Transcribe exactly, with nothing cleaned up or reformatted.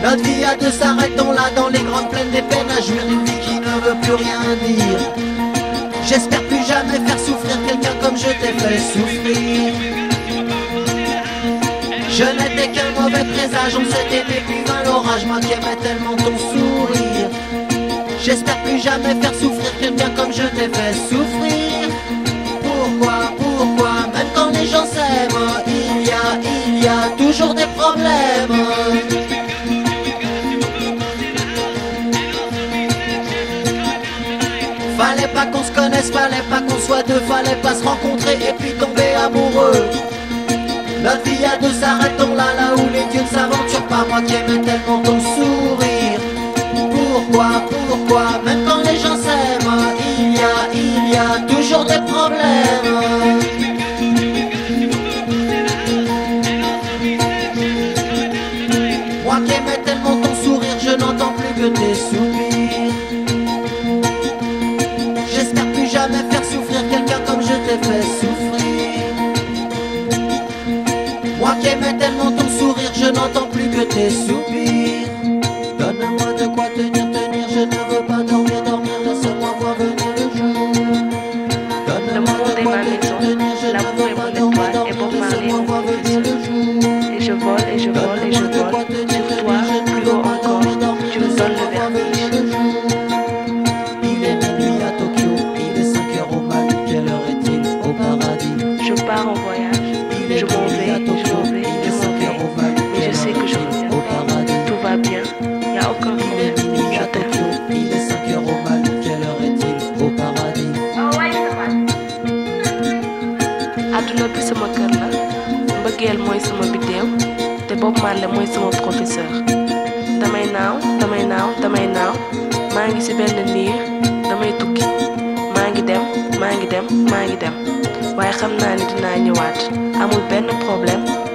Notre vie à deux, s'arrêtons là dans les grandes plaines des peines à jouir d'une vie qui ne veut plus rien dire. J'espère plus jamais faire souffrir quelqu'un comme je t'ai fait souffrir. Je n'étais qu'un mauvais présage, on s'est aimé puis vint l'orage, moi qui aimais tellement ton sourire. J'espère plus jamais faire souffrir quelqu'un comme je t'ai fait souffrir. Pourquoi, pourquoi, même quand les gens s'aiment, il y a, il y a toujours des problèmes. Fallait pas qu'on se connaisse, fallait pas qu'on soit deux, fallait pas se rencontrer et puis tomber amoureux. Notre vie à deux, s'arrêtons là, là où les dieux ne s'aventurent pas, moi qui aimais tellement ton sourire. Pourquoi, pourquoi, même quand les gens s'aiment, il y a, il y a toujours des problèmes. Moi qui aimais tellement ton sourire, je n'entends plus que tes soupirs. J'espère plus jamais faire souffrir quelqu'un comme je t'ai fait souffrir. Moi qui aimais tellement ton sourire, je n'entends plus que tes soupirs. Donne-moi de quoi tenir, tenir, je ne veux pas dormir, dormir, laisse-moi voir venir le jour. Donne-moi de quoi tenir, tenir, je ne veux pas dormir, dormir, laisse-moi voir venir le jour. Et je vole, et je vole, et je vole sur toi, plus haut encore, tu me donnes le vertige. Il est minuit à Tokyo, il est cinq heures au Mali, quelle heure est-il au paradis? Je pars en voyage, je m'en vais, je m'en vais, je m'en vais, mais je sais que je reviens. Tout va bien, il n'y a aucun problème, je t'aime. Il est cinq heures au Mali, quelle heure est-il au paradis? Aduna bi sama kër la, mbëggeel mooy sama biddeew, te Bob Marley mooy sama professeur. Damay naaw, damay naaw, damay naaw, maa ngi ci benn niir, damay tukki, maa ngi dem, maa ngi dem, maa ngi dem, waaye xam naa ni dinaa ñëwaat, amul benn problème.